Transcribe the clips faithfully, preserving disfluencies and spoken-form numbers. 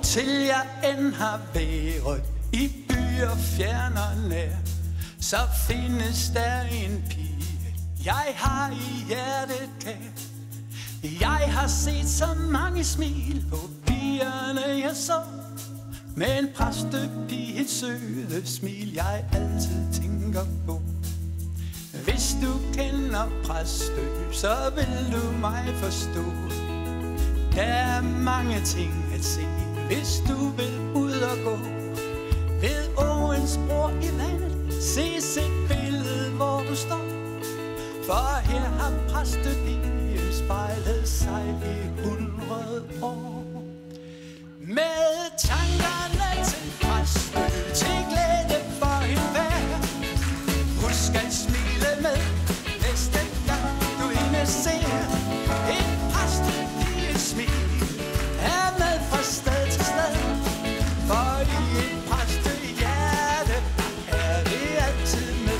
til jeg end har været i byer fjern og nær, så findes der en pige, jeg har i hjertet kær. Jeg har set så mange smil på pigerne jeg så, med en præstepiges søde smil jeg altid tænker på. Hvis du kender Præstø, så vil du mig forstå. Der er mange ting at se, hvis du vil ud og gå. Ved åens bror i vandet, ses et billede, hvor du står. For her har præstepigen spejlet sig i hundrede år. Med tankerne til Præstø, til glæde for enhver. Husk at smile med næste gang du hende ser. En præstepiges smil er med fra sted til sted. For i et præstehjerte er det altid med.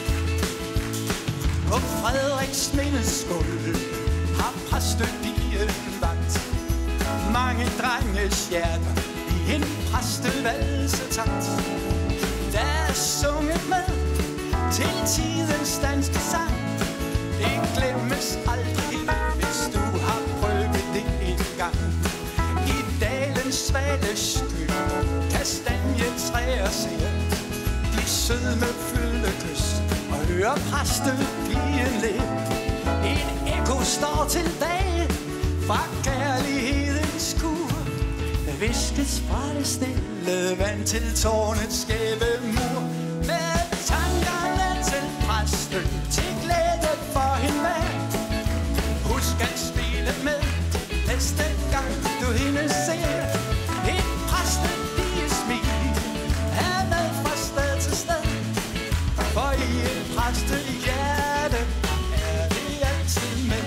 På Frederiksmindes gulv har præstepigen vagt mange drenges hjerter i en præstevalsetakt. Der er sunget med til tidens danske sang. Det glemmes aldrig, hvis du har prøvet det en gang. I dalens svale sky, kastanjetræer ser de sødmefyldte kys, og hører præstepigen le. Et ekko står tilbage fra kærlighedens kur, viskes fra det stille vand til tårnets skæve mur. Med tankerne til Præstø, til glæde for enhver. Husk at spille med næste gang du hende ser. Et præstepiges smil er med fra sted til sted. For i et præstehjerte er det altid med.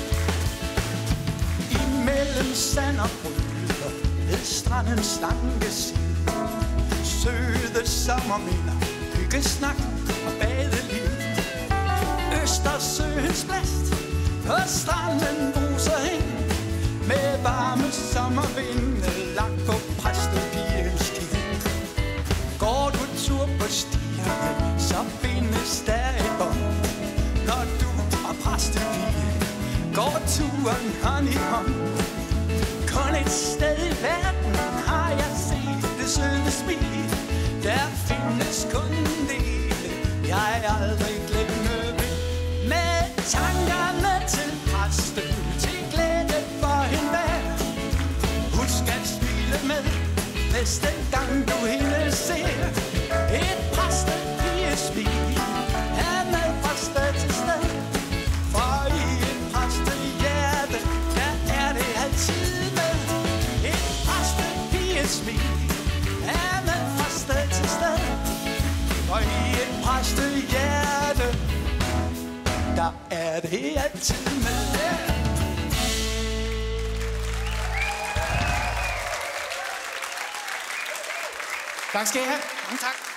Imellem sand og bryder ved strandens slanke side, søde sommerminder, hyggesnak og badeliv. Østersøens blast på stranden bruser hen, med varme sommervinde lagt på præstepigens kind. Går du tur på stierne, så findes der et bånd. Når du og præstepigen går turen hånd i hånd. Kun et sted i verden har jeg set det søde smil. Der findes kun det, jeg aldrig glemmer vil. Med tankerne til Præstø, til glæde for enhver. Husk at smile med næste gang du hende ser. Et præstepiges smil er med fra sted til sted. For i et præstehjerte, der er det altid med. Et præstepiges smil er med fra sted til sted. For i et præstehjerte, der er det altid med. Tak skal I have. Mange tak.